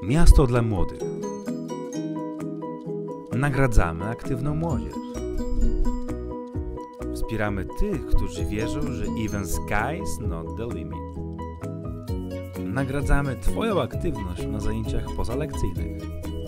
Miasto dla młodych. Nagradzamy aktywną młodzież. Wspieramy tych, którzy wierzą, że even sky's not the limit. Nagradzamy Twoją aktywność na zajęciach pozalekcyjnych.